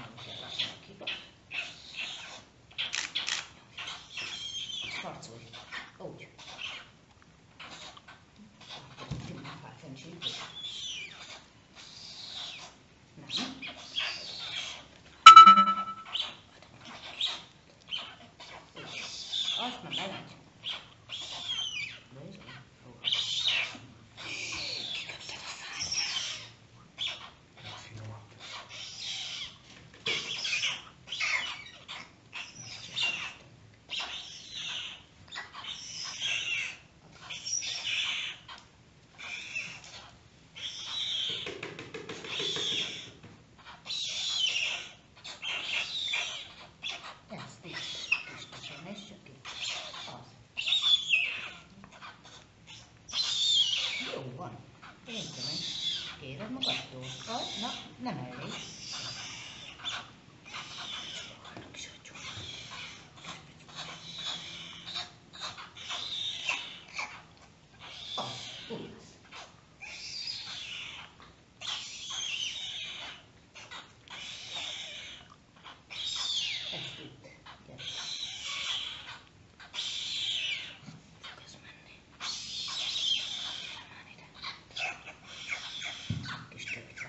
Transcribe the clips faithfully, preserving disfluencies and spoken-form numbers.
csinálni kell rakni neki. Harcolj. Úgy. Nem. Azt már belágy. Kiköpted a szárnyát. Ezt is. Istenem, és csak itt. Az. Jó van. Értem, kéred magadtól. Az, na, nem elég. Az, úgy lesz. Ezt itt. Gyere. Fog ez menni. Gyere már ide. Kis tökre.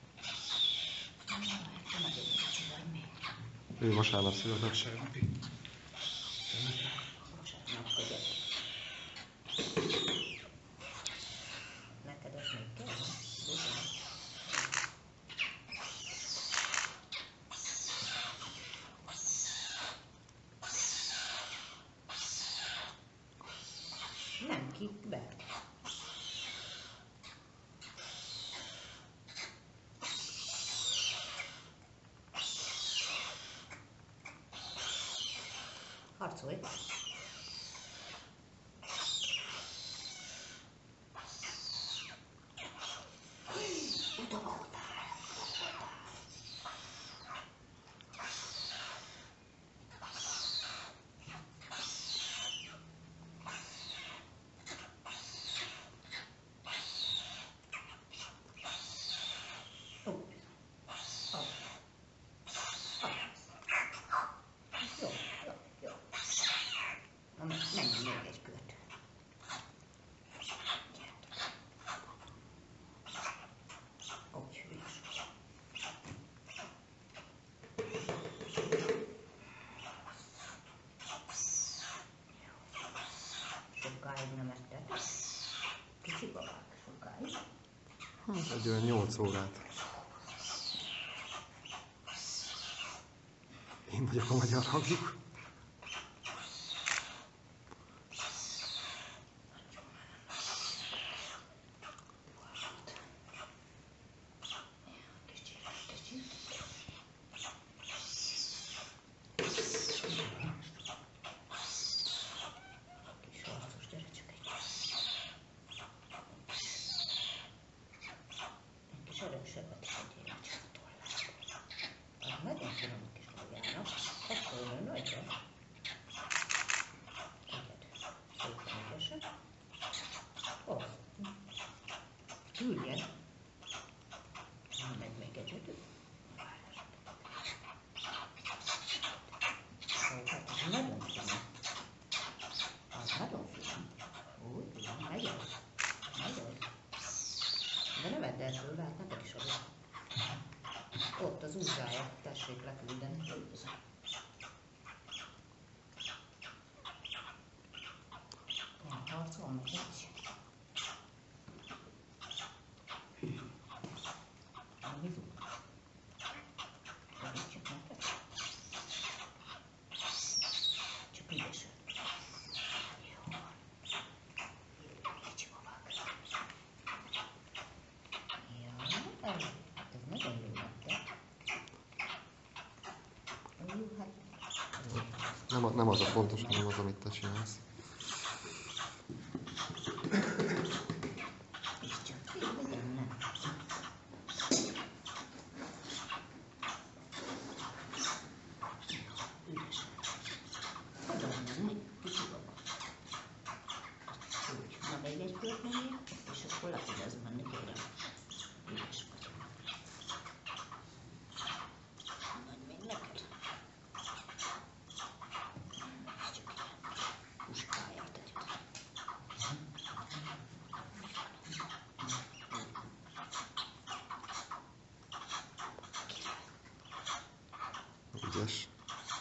Na, nagyon kicsivel még. Ő vasárnap született. Vasárnapi. Vasárnapkodjak. Neked az még kell? Bizony. Nem ki, be. Harcolj. Oda voltál. Ó, az. Az. Jó, jó, jó. Na, menjünk még egy kört. Úgy, ügyes. Sokáig nem ettek. Kicsi babák, sokáig. Hát egy olyan nyolc órát. Én vagyok a magyar hangjuk. Erősebbet tegyél csak a tollát. Az nagyon finom kis magának. Akkor jön nagyra. Egyed. Szépen ügyesen. Az. Üljen. Meg még egyedül. Ó, hát ez nagyon finom. Az nagyon finom. Úgy, igen, megy az. Megy az. De ne vedd el tőle, hát neked is adok. Ott az úzsája, tessék leküldeni. Ilyen harcolnak így. A vizú. Segítsük neked. Csak ügyesen. Jó van. Kicsi babák. Ja, hát ez nagyon jó nektek. Jó, hát... Nem, a- nem az a fontos, hanem az, amit te csinálsz. És csak így legyen, nem. Ügyesen. Nagyon menni, kicsi baba. Úgy, na még egy kört menjél, és akkor le tudsz menni, kérem. Ügyes vagy. Ügyes.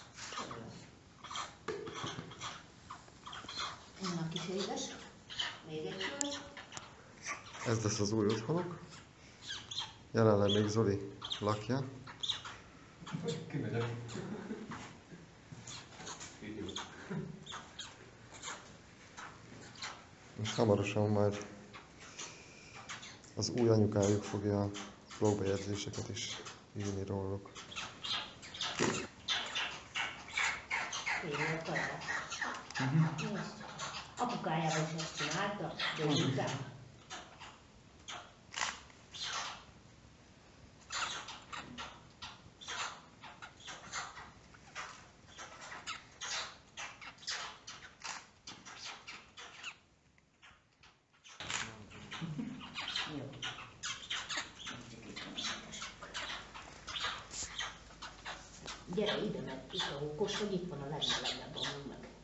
Annak is édes. Még egy kör. Ez lesz az új otthonuk. Jelenleg még Zoli lakja. Kimegyek. És hamarosan majd az új anyukájuk fogja a blogbejegyzéseket is írni róluk. Tényleg kaját. Uh-huh. Apukájával is ezt csinálta, de után. Jó. Gyere ide, mert itt a hókos, hogy itt van a legmelegebb amúgy meg.